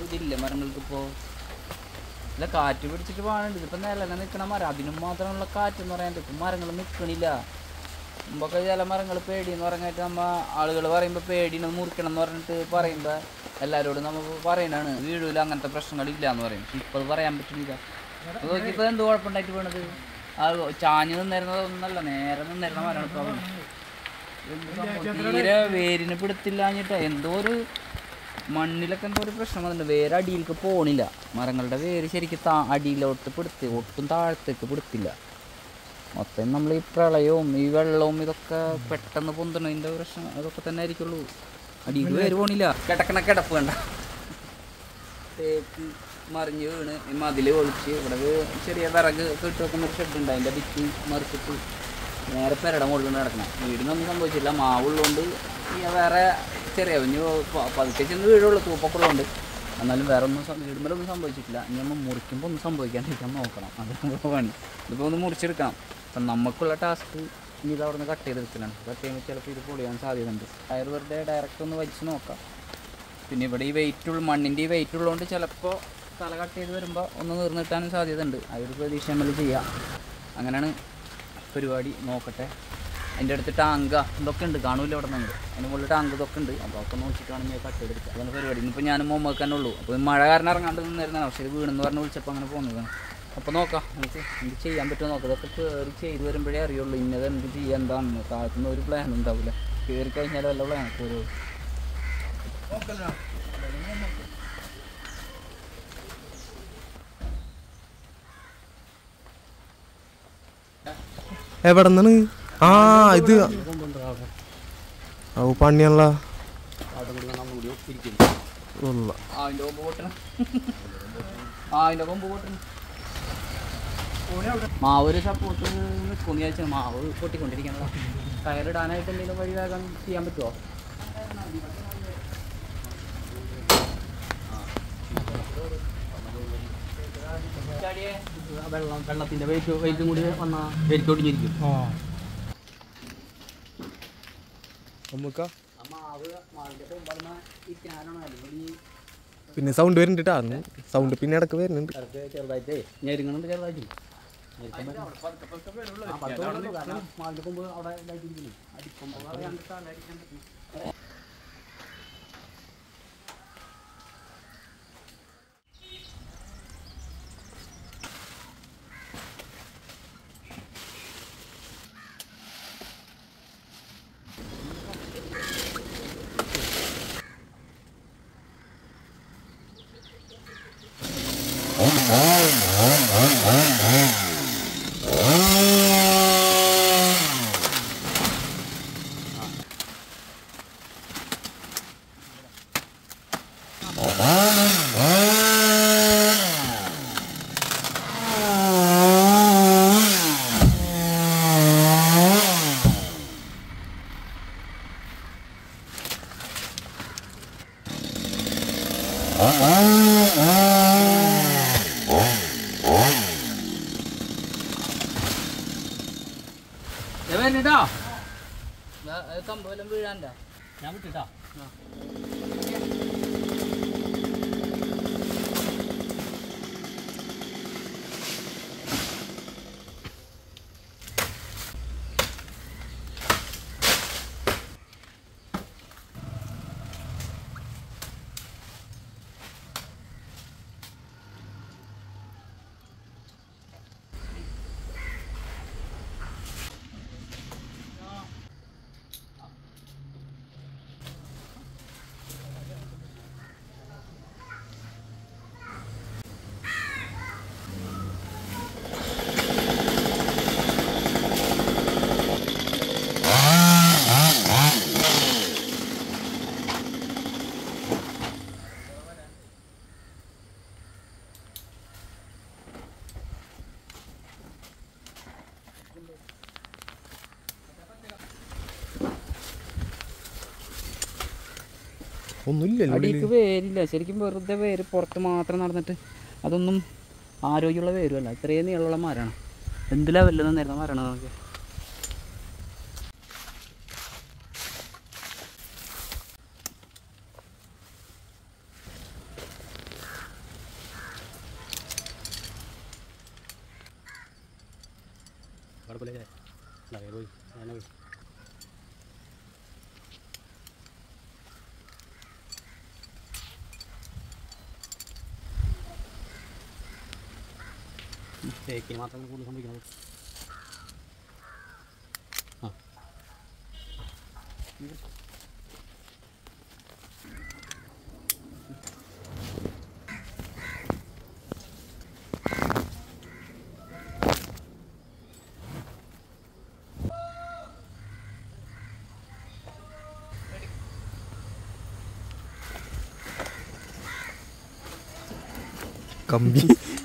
ഇതില്ല മരങ്ങൾക്കിപ്പോൾ ഇല്ല കാറ്റ് പിടിച്ചിട്ട് പോകാനുണ്ട്. ഇതിപ്പോൾ നിലനെ നിൽക്കണ മരം അതിനും മാത്രമുള്ള കാറ്റെന്ന് പറയാനുണ്ട്. ഇപ്പം മരങ്ങൾ നിൽക്കണില്ല. മുമ്പൊക്കെ ചില മരങ്ങൾ പേടിയെന്ന് പറഞ്ഞിട്ട് ആളുകൾ പറയുമ്പോൾ പേടിയാണ് മുറിക്കണം എന്ന് പറഞ്ഞിട്ട് പറയുമ്പോൾ എല്ലാവരോടും നമുക്ക് പറയണതാണ് വീടില്ല അങ്ങനത്തെ പ്രശ്നങ്ങളില്ല എന്ന് പറയും. ഇപ്പോൾ അത് പറയാൻ പറ്റുന്നില്ല. നോക്കിയപ്പോൾ എന്ത് കുഴപ്പമുണ്ടായിട്ട് വീണത് ആ ചാഞ്ഞ് നിന്നിരുന്നതൊന്നല്ല നേരെ നിന്നിരുന്ന മരമാണ് ഇപ്പോൾ. തീരെ വേരിന് പിടുത്തില്ലാഞ്ഞിട്ട് എന്തോ ഒരു മണ്ണിലൊക്കെ എന്തോ ഒരു പ്രശ്നം വന്നിട്ടുണ്ട്. വേര് അടിയിലേക്ക് പോണില്ല. മരങ്ങളുടെ വേര് ശരിക്കും അടിയിലോട്ട് പിടുത്തി ഒട്ടും താഴത്തേക്ക് പിടുത്തില്ല. മൊത്തം നമ്മൾ ഈ പ്രളയവും ഈ വെള്ളവും ഇതൊക്കെ പെട്ടെന്ന് പൊന്തണതിൻ്റെ പ്രശ്നം അതൊക്കെ തന്നെ ആയിരിക്കുള്ളൂ. അടിയിൽ വേര് പോണില്ല. കിടക്കണ കിടപ്പ് വേണ്ട തേക്ക് മറിഞ്ഞ് വീണ് മതിൽ ഒളിച്ച് ഇവിടെ ചെറിയ വിറക് കെട്ടി വെക്കുന്നൊരു ഷെഡുണ്ട്. അതിൻ്റെ ഭിത്തി മറിച്ചിട്ട് നേരെ പെരട മുകളിൽ കിടക്കണം. വീടിനൊന്നും സംഭവിച്ചില്ല. മാവുള്ളതുകൊണ്ട് വേറെ ചെറിയ പതുക്കെ ചെന്ന് വീടുള്ളൂ തൂപ്പൊക്കെയുള്ളതുകൊണ്ട്. എന്നാലും വേറെ ഒന്നും വീടുമ്പോഴൊന്നും സംഭവിച്ചിട്ടില്ല. ഇനി നമ്മൾ മുറിക്കുമ്പോൾ ഒന്നും സംഭവിക്കാണ്ടിരിക്കാൻ നോക്കണം. അത് പണി. ഇതിപ്പോൾ ഒന്ന് മുറിച്ചെടുക്കണം. അപ്പം നമുക്കുള്ള ടാസ്ക് ഇനി ഇത് അവിടെ നിന്ന് കട്ട് ചെയ്തെടുക്കലാണ്. കട്ട് ചെയ്യുമ്പോൾ ചിലപ്പോൾ ഇത് പൊളിയാൻ സാധ്യതയുണ്ട്. ടയർ വെറുതെ ഡയറക്റ്റ് ഒന്ന് വലിച്ച് നോക്കാം. പിന്നെ ഇവിടെ ഈ വെയിറ്റുള്ള മണ്ണിൻ്റെ ഈ വെയിറ്റ് ഉള്ളതുകൊണ്ട് ചിലപ്പോൾ തല കട്ട് ചെയ്ത് വരുമ്പോൾ ഒന്ന് നീർന്ന് കിട്ടാനും സാധ്യത ഉണ്ട്. ആ ഒരു പ്രതീക്ഷ നമ്മൾ ചെയ്യാം. അങ്ങനെയാണ് പരിപാടി. നോക്കട്ടെ. അതിൻ്റെ അടുത്ത് ടാങ്ക ഇതൊക്കെ ഉണ്ട്. കാണൂല അവിടെ നിന്ന്. അതിന് മുകളിൽ ടാങ്ക് ഇതൊക്കെ ഉണ്ട്. അപ്പോൾ ഒക്കെ നോക്കിയിട്ടാണ് ഞാൻ കട്ട് ചെയ്തെടുക്കുക. അതാണ് പരിപാടി. ഇന്നിപ്പോൾ ഞാനും മോമ്മക്ക് തന്നെ ഉള്ളൂ. അപ്പോൾ മഴ കാരണം ഇറങ്ങാണ്ട് നിന്നിരുന്നതാണ്. പക്ഷേ ഇത് വീണെന്ന് പറഞ്ഞ് വിളിച്ചപ്പോൾ അങ്ങനെ പോകുന്നതാണ്. അപ്പോൾ നോക്കാം നമുക്ക് എന്ത് ചെയ്യാൻ പറ്റുമോ നോക്കാം. ഇതൊക്കെ കയറി ചെയ്ത് വരുമ്പോഴേ അറിയുള്ളൂ ഇന്നത് എന്ത് ചെയ്യാൻ എന്താണെന്ന്. താഴത്തുനിന്ന് ഒരു പ്ലാൻ ഉണ്ടാവില്ല. കയറി കഴിഞ്ഞാൽ വല്ല പ്ലാനൊക്കെ ഒരു എവിടെ നിന്നാണ്? ആ ഇത് പണിയാണല്ലോ. മാവ് ഒരു സപ്പോർട്ട് നിൽക്കുമെന്ന് വിചാരിച്ചാൽ മാവ് പൊട്ടിക്കൊണ്ടിരിക്കണല്ലോ. ടയറിടാനായിട്ട് എന്തെങ്കിലും വഴി വേഗം ചെയ്യാൻ പറ്റുമോ? വെള്ളത്തിൻ്റെ വെയിറ്റും കൂടി വന്നാൽ വെരിക്കൊടിഞ്ഞിരിക്കും. പിന്നെ സൗണ്ട് വരുന്നുണ്ട്. സൗണ്ട് പിന്നെ ഇടക്ക് വരുന്നുണ്ട്. ചെറുതായിട്ട് ഞെരുങ്ങുന്നുണ്ട്. ചെറുതായിട്ട് കമ്പോലം വീഴാൻ്റെ ഞാൻ വിട്ടിട്ടാ. ഒന്നുമില്ല. അടിക്ക് വേരില്ല. ശരിക്കും വെറുതെ വേര് പുറത്ത് മാത്രം നടന്നിട്ട് അതൊന്നും ആരോഗ്യമുള്ള വേരുമല്ല. ഇത്രയും നീളമുള്ള മരമാണ്. എന്ത് ലെവലിൽ നിന്നിരുന്ന മരമാണ് നമുക്ക്. കുഴപ്പമില്ല പോയി അങ്ങനെ പോയി തേക്കിന് മാത്രം കൂടുതൽ സംഭവിക്കുന്നത് ആ കമ്പി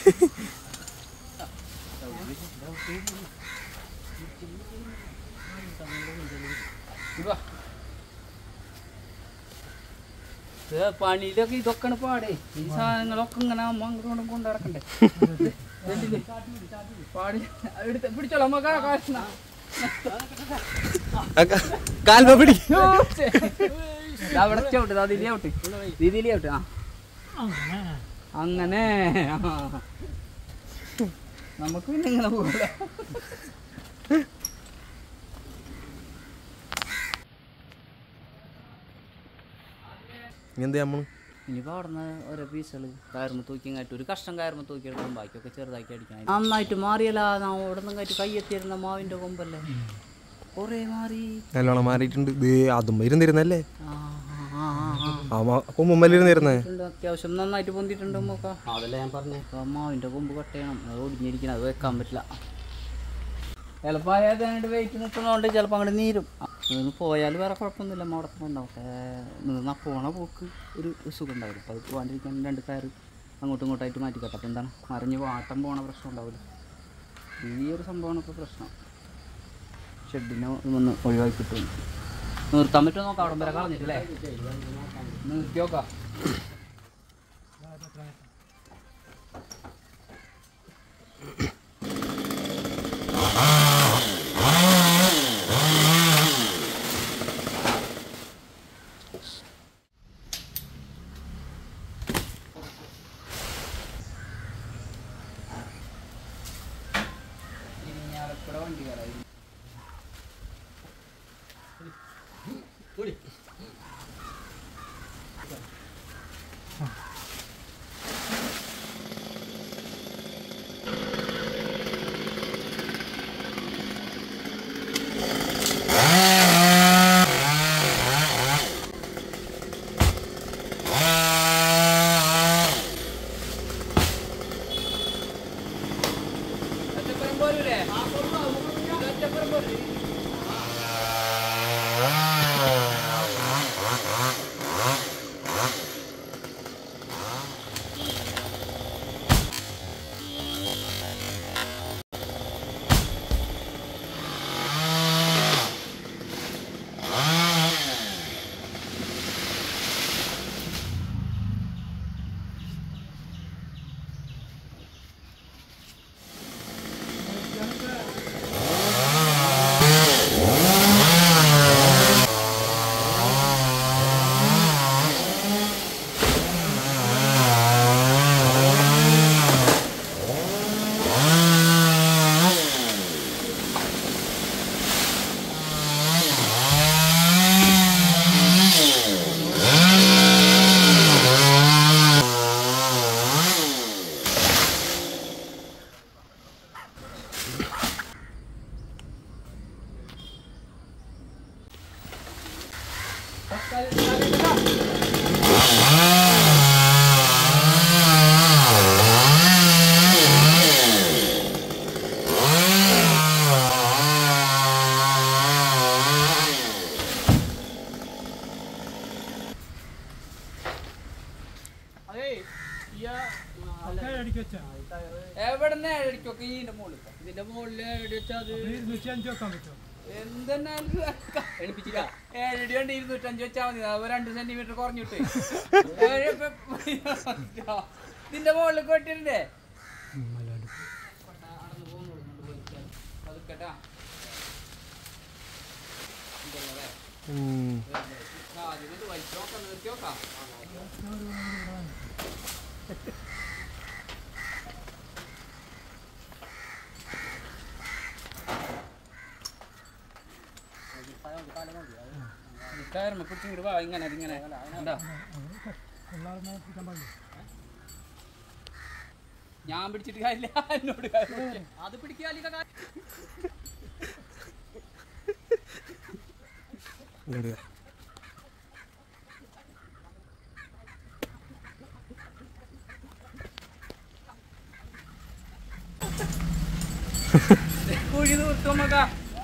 പണിയിലൊക്കെ ഇതൊക്കെയാണ് പാടേ ഈ സാധനങ്ങളൊക്കെ ഇങ്ങനെ അങ്ങോട്ടും കൊണ്ട് നടക്കണ്ടേ പാടി എടുത്ത് പിടിച്ചോളാം കാൽമ പിടി അവിടെ ചവിട്ട് അതിലേ രീതിയിലേ ചവിട്ട് ആ അങ്ങനെ നമുക്ക് പിന്നെ ഇങ്ങനെ പോകില്ല എന്താ നമ്മൾ ഇനിയിപ്പോൾ അവിടെ നിന്ന് ഓരോ പീസുകൾ കയറുമ്പോൾ തൂക്കി കാട്ടി ഒരു കഷ്ണം കയറുമ്പോൾ തൂക്കി എടുക്കും ബാക്കിയൊക്കെ ചെറുതാക്കി അടിക്കാൻ നന്നായിട്ട് മാറിയല്ല അവിടെ നിന്ന് കാറ്റി കയ്യെത്തിയിരുന്ന മാവിൻ്റെ കൊമ്പല്ലേ കുറേ മാറി നല്ലോണം മാറിയിട്ടുണ്ട് ഇത് അതും ഇരുന്നിരുന്നല്ലേ കൊമ്പല്ലിരുന്നിരുന്നേ അത്യാവശ്യം നന്നായിട്ട് പൊന്തിട്ടുണ്ട് നോക്കാം അതല്ലേ ഞാൻ പറഞ്ഞേ മാവിൻ്റെ കൊമ്പ് കട്ട് ചെയ്യണം അത് ഒടിഞ്ഞിരിക്കണം അത് വെക്കാൻ പറ്റില്ല ചിലപ്പോൾ അതായത് വെയിറ്റ് നിൽക്കുന്നതുകൊണ്ട് ചിലപ്പോൾ അങ്ങോട്ട് നീരും നിന്ന് പോയാൽ വേറെ കുഴപ്പമൊന്നുമില്ല അവിടെ തന്നെ ഉണ്ടാവും നിന്ന് പോണ പോക്ക് ഒരു സുഖം ഉണ്ടാവില്ല അപ്പോൾ അത് പോകാണ്ടിരിക്കാൻ രണ്ട് കയറ് അങ്ങോട്ടും ഇങ്ങോട്ടായിട്ട് മാറ്റിക്കട്ടെ അപ്പോൾ എന്താണ് മറിഞ്ഞ് വാട്ടം പോണ പ്രശ്നം ഉണ്ടാവില്ല ഈ ഒരു സംഭവമാണ് ഇപ്പോൾ പ്രശ്നം ഷെഡിനെ ഒന്ന് ഒഴിവാക്കി കിട്ടും നിർത്താൻ പറ്റുമോ നോക്കാം അവിടെ വരെ കളഞ്ഞിട്ടില്ലേ നിർത്തി നോക്കാം വണ്ടി കയറായി എവിടെ അടിക്കൊക്കെ ഇതിന്റെ മുകളിൽ ഇതിന്റെ മുകളിൽ എണിപ്പിച്ചില്ല 7 കൊണ്ട് 205 വെച്ചാൽ മതി 2 സെന്റിമീറ്റർ കുറഞ്ഞിട്ട് ഇതിന്റെ മുകളിൽ കൊട്ടിരുന്നേ കേട്ടാ വലിച്ചോക്കാം നിർത്തി നോക്കാം കയറുമ്പോ പിടിച്ചിങ്ങോട്ട് വാ ഇങ്ങനെ അതിങ്ങനെ എന്താ ഞാൻ പിടിച്ചിട്ട് കാര്യമില്ല എന്നോട് അത് പിടിക്കാലില്ല കുഴി തൂർത്തു നോക്കാ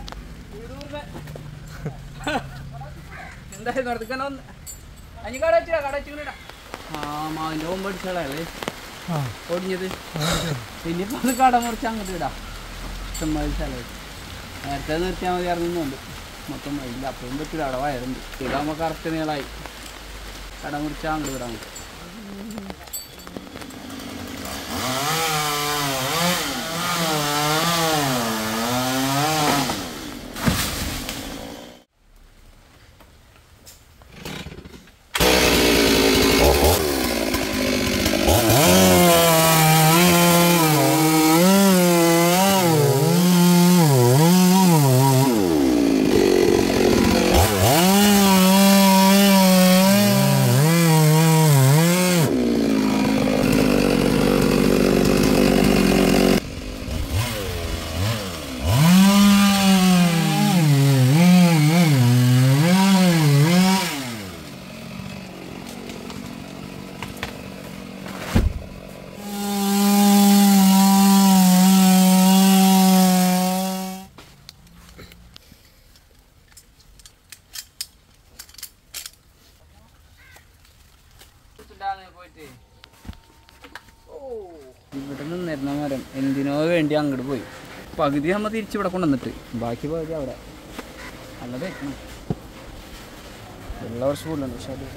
എന്തായാലും നടത്തിക്കണോ അഞ്ഞ് കട വെച്ചിടാ ആ മാവിൻ്റെ കൊമ്പ് അടിച്ചാളല്ലേ ഒടിഞ്ഞത് ഇനിയിപ്പോൾ അത് കട മുറിച്ച് അങ്ങോട്ട് ഇടാം ഇഷ്ടംമാതിരി സ്ഥലം നേരത്തെ നിർത്തിയാൽ മതി ഇറങ്ങുന്നുണ്ട് മൊത്തം ഇല്ല അപ്പോഴും പറ്റില്ല അവിടെ വയറുണ്ട് ഇതാകുമ്പോൾ കറക്റ്റ് നീളായി കട മുറിച്ചാൽ അങ്ങോട്ട് വിടാൻ പറ്റും ഇവിടെ നിന്നിരുന്ന മരം എന്തിനോ വേണ്ടി അങ്ങോട്ട് പോയി പകുതി നമ്മൾ തിരിച്ചിവിടെ കൊണ്ടുവന്നിട്ട് ബാക്കി പകുതി അവിടെ നല്ലത് എല്ലാ വർഷം കൂടുതലുണ്ട് പക്ഷെ അത്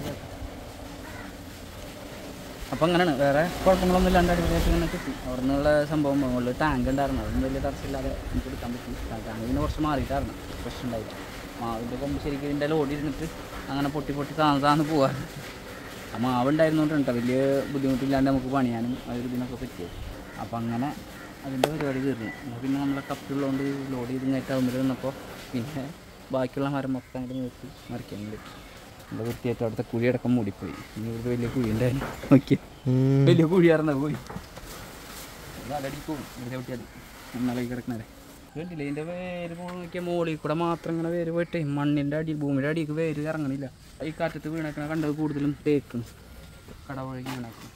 അപ്പം അങ്ങനെയാണ് വേറെ കുഴപ്പങ്ങളൊന്നും ഇല്ലാണ്ട് അടിപൊളിയായിട്ട് ഇങ്ങനെ കിട്ടി അവിടെ നിന്നുള്ള സംഭവം മുകളിൽ ടാങ്ക് ഉണ്ടായിരുന്നു അതൊന്നും വലിയ തടസ്സമില്ലാതെ നമുക്ക് എടുക്കാൻ പറ്റും ടാങ്ക് പിന്നെ കുറച്ച് മാറിയിട്ടായിരുന്നു പ്രശ്നം ഉണ്ടായില്ല മാവിൻ്റെ കൊമ്പ് ശരിക്കും ഇതിൻ്റെ ലോഡ് ഇരുന്നിട്ട് അങ്ങനെ പൊട്ടി താന്ന് പോകാറ് ആ മാവുണ്ടായിരുന്നോണ്ട് കേട്ടോ വലിയ ബുദ്ധിമുട്ടില്ലാണ്ട് നമുക്ക് പണിയാനും അതൊരു ഇതിനൊക്കെ പറ്റിയത് അപ്പം അങ്ങനെ അതിൻ്റെ പരിപാടി തീർന്നു പിന്നെ നമ്മളെ കപ്പിലുള്ളതുകൊണ്ട് ലോഡ് ചെയ്ത് കയറ്റാകുമ്പോൾ നിന്നപ്പോൾ പിന്നെ ബാക്കിയുള്ള മരം മൊത്തം അങ്ങോട്ട് നിർത്തി മറിക്കാൻ പറ്റി എൻ്റെ വൃത്തിയായിട്ട് അവിടുത്തെ കുഴിയടക്കം മൂടിപ്പോയി ഇനി ഇവിടുത്തെ വലിയ കുഴി ഉണ്ടായിരുന്നു നോക്കിയ വലിയ കുഴിയായിരുന്ന പോയി അതടി പോകും ഇവിടെ ഒട്ടിയാൽ എന്നാലേ കിടക്കണേ കണ്ടില്ലേ ഇതിൻ്റെ വേര് നോക്കിയാൽ മുകളിൽ കൂടെ മാത്രം ഇങ്ങനെ വേര് പോയിട്ടേ മണ്ണിൻ്റെ അടി ഭൂമിയുടെ അടിക്ക് വേര് ഇറങ്ങണില്ല ഈ കാറ്റത്ത് വീണേക്കണ കണ്ടത് കൂടുതലും തേക്കും കടവഴകി വീണേക്കണം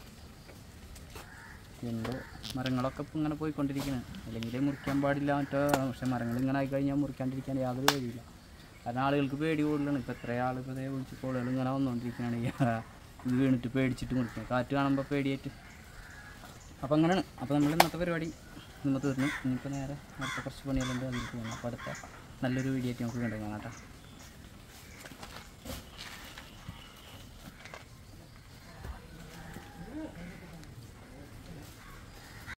എൻ്റെ മരങ്ങളൊക്കെ ഇപ്പം ഇങ്ങനെ പോയിക്കൊണ്ടിരിക്കുന്നത് അല്ലെങ്കിൽ മുറിക്കാൻ പാടില്ല മറ്റോ പക്ഷെ മരങ്ങൾ ഇങ്ങനെ ആയിക്കഴിഞ്ഞാൽ മുറിക്കാണ്ടിരിക്കാൻ യാതൊരു വഴിയില്ല കാരണം ആളുകൾക്ക് പേടി കൂടുതലാണ് ഇപ്പോൾ എത്ര ആൾ ഇപ്പോൾ അതേ വിളിച്ച് കോളുകൾ ഇങ്ങനെ വന്നുകൊണ്ടിരിക്കുകയാണ് ഇത് വീണിട്ട് പേടിച്ചിട്ട് മുറിക്കുക കാറ്റ് കാണുമ്പോൾ പേടിയായിട്ട് അപ്പോൾ അങ്ങനെയാണ് അപ്പോൾ നമ്മൾ ഇന്നത്തെ പരിപാടി നമ്മൾ തീർന്നു ഇനിയിപ്പോൾ നേരെ അടുത്ത കുറച്ച് പണികളുണ്ട് അതിലേക്ക് പോകണം അപ്പോൾ അടുത്ത നല്ലൊരു വീഡിയോ ആയിട്ട് നമുക്ക് കണ്ടു കാണാം കേട്ടോ.